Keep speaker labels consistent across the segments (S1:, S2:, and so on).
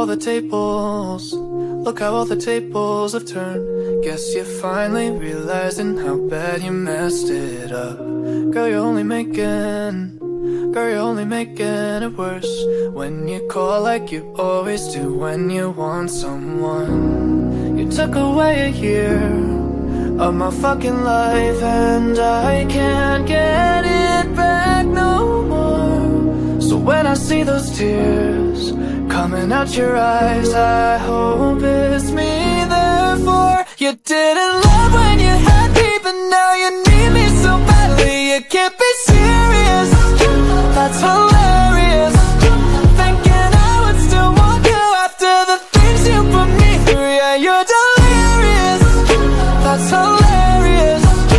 S1: all the tables, look how all the tables have turned. Guess you're finally realizing how bad you messed it up. Girl, you're only making it worse when you call like you always do when you want someone. You took away a year of my fucking life, and I can't get it back no more. So when I see those tears coming out your eyes, I hope it's me, therefore. You didn't love when you had me, but now you need me so badly. You can't be serious, that's hilarious. Thinking I would still want you after the things you put me through. Yeah, you're delirious, that's hilarious.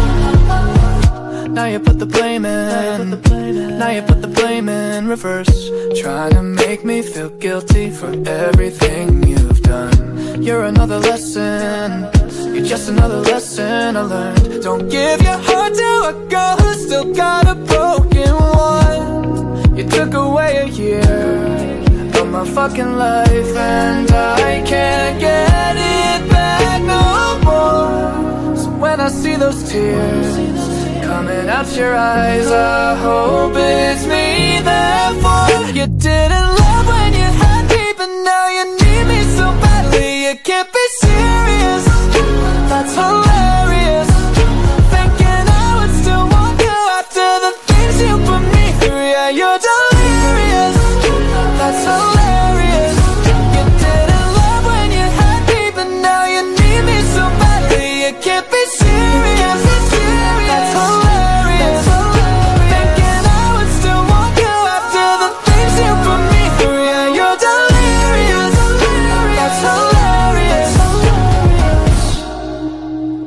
S1: Now you put the blame in, now you put the blame in reverse, trying to make me feel guilty for everything you've done. You're another lesson, you're just another lesson I learned. Don't give your heart to a girl who's still got a broken one. You took away a year of my fucking life, and I can't get it back no more. So when I see those tears coming out your eyes, I hope it's me, therefore. You didn't love when you had me, but now you need me so badly. You can't be serious, that's hilarious. Thinking I would still want you after the things you put me through. Yeah, you're delirious, that's hilarious. You didn't love when you had me, but now you need me so badly. You can't be serious, that's hilarious. Thinking I would still want you after the things you put me through. Yeah, you're delirious, that's hilarious.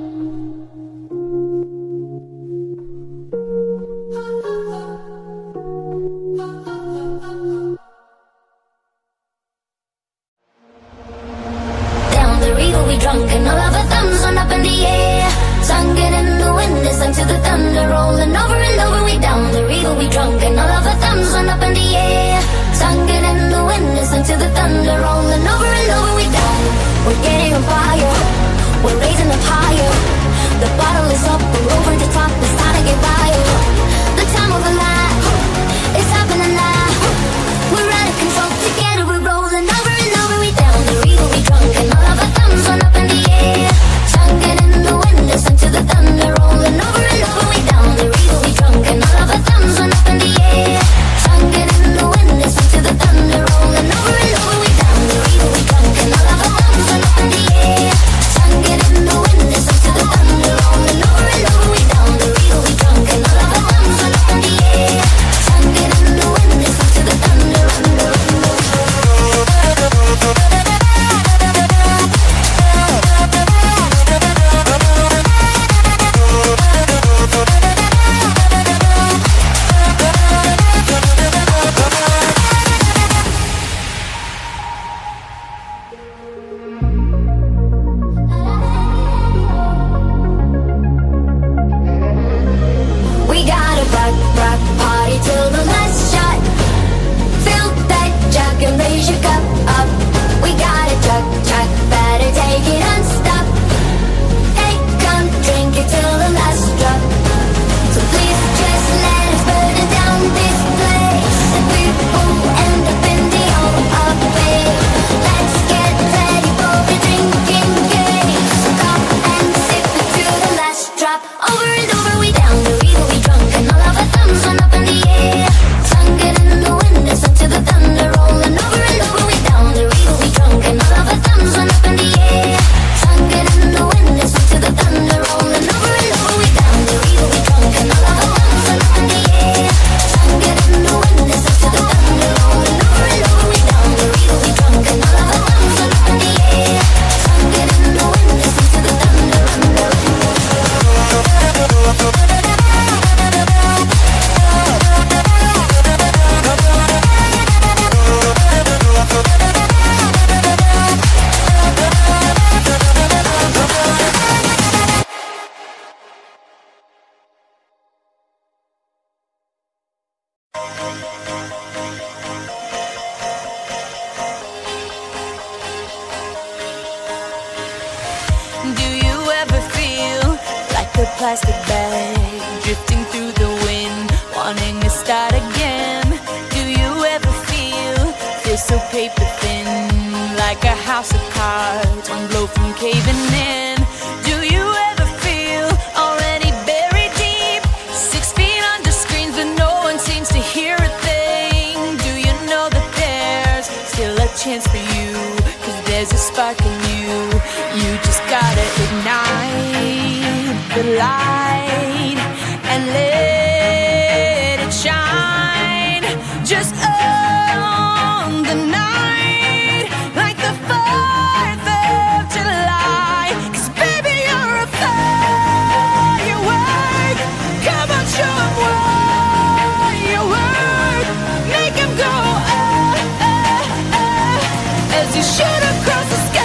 S2: plastic bag, drifting through the wind, wanting to start again. Do you ever feel so paper thin, like a house of cards, one blow from caving in? Do you ever feel already buried deep, 6 feet under screens, but no one seems to hear a thing? Do you know that there's still a chance for you, 'cause there's a spark in you? You just gotta ignite the light and let it shine. Just on the night, like the 4th of July. 'Cause baby, you're a firework. Come on, show 'em what you work. Make 'em go oh, oh, oh, as you shoot across the sky.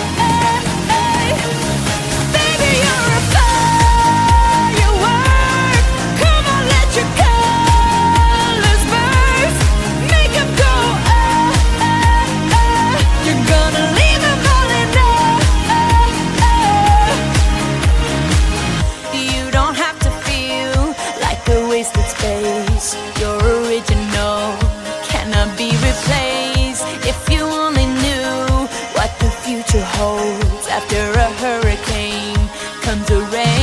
S2: Baby, you're a firework. Come on, let your colors burst. Make 'em go oh, oh, oh. You're gonna leave 'em all in oh. You don't have to feel like a wasted space. You're original, cannot be replaced. If you only knew what the future holds after a hurricane comes a rain.